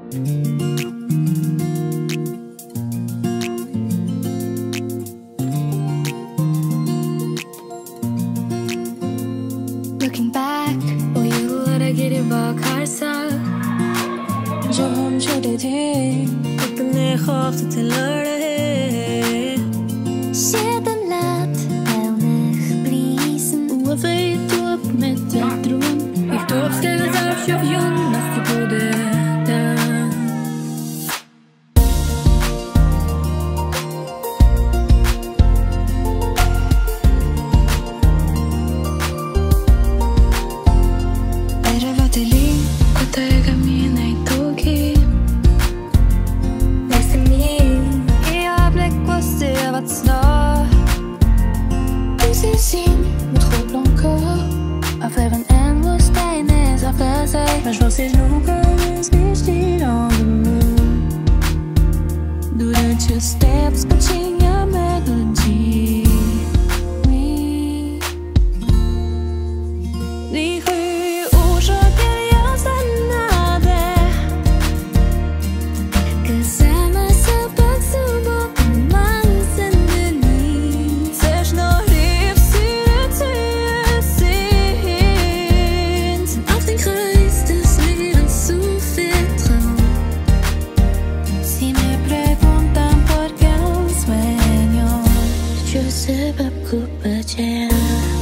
Looking back, o yıllara geri bakarsak जब हम छोटे थे अपने ख्वाब से थे लड़े Sedan lät elnig brisen Och vet upp med ett dröm Gick uppstället av Jonas till både den Eravate lì, quante cammina in tocchi Läste mig i ögonblick och stävat snart Du ser sin mot Robloncourt Affaire en woestijn ça fait sig Mas vocês nunca desistiram de mim Durante os tempos que eu tinha medo de mim Ni 7 år saker jag stannade Cause I'm a subexuber Mansen de liv Też no livssyret sint Auf den Kreis des Lebens so vertrauen Si me preguntan por qué aún sueño Yo sé, va a